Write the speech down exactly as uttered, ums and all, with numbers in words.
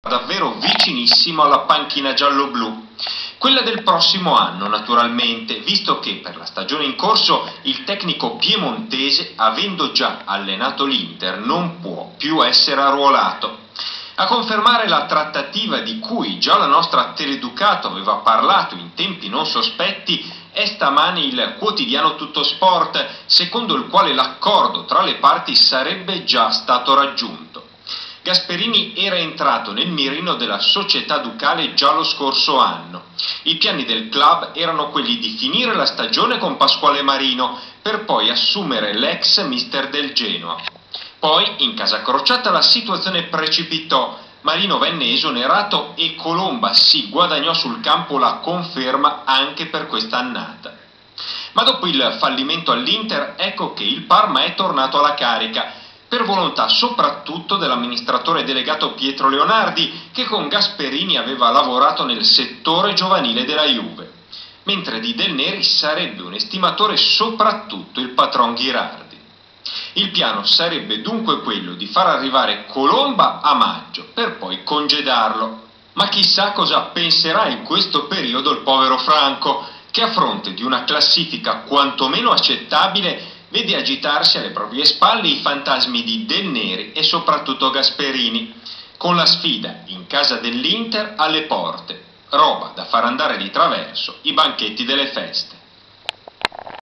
davvero vicinissimo alla panchina giallo-blu. Quella del prossimo anno, naturalmente, visto che per la stagione in corso il tecnico piemontese, avendo già allenato l'Inter, non può più essere arruolato. A confermare la trattativa di cui già la nostra Teleducato aveva parlato in tempi non sospetti è stamane il quotidiano Tuttosport, secondo il quale l'accordo tra le parti sarebbe già stato raggiunto. Gasperini era entrato nel mirino della società ducale già lo scorso anno. I piani del club erano quelli di finire la stagione con Pasquale Marino per poi assumere l'ex mister del Genoa. Poi, in casa crociata, la situazione precipitò. Marino venne esonerato e Colomba si guadagnò sul campo la conferma anche per quest'annata. Ma dopo il fallimento all'Inter, ecco che il Parma è tornato alla carica, per volontà soprattutto dell'amministratore delegato Pietro Leonardi, che con Gasperini aveva lavorato nel settore giovanile della Juve, mentre di Del Neri sarebbe un estimatore soprattutto il patron Ghirardi. Il piano sarebbe dunque quello di far arrivare Colomba a maggio, per poi congedarlo. Ma chissà cosa penserà in questo periodo il povero Franco, che a fronte di una classifica quantomeno accettabile vede agitarsi alle proprie spalle i fantasmi di Del Neri e soprattutto Gasperini, con la sfida in casa dell'Inter alle porte, roba da far andare di traverso i banchetti delle feste.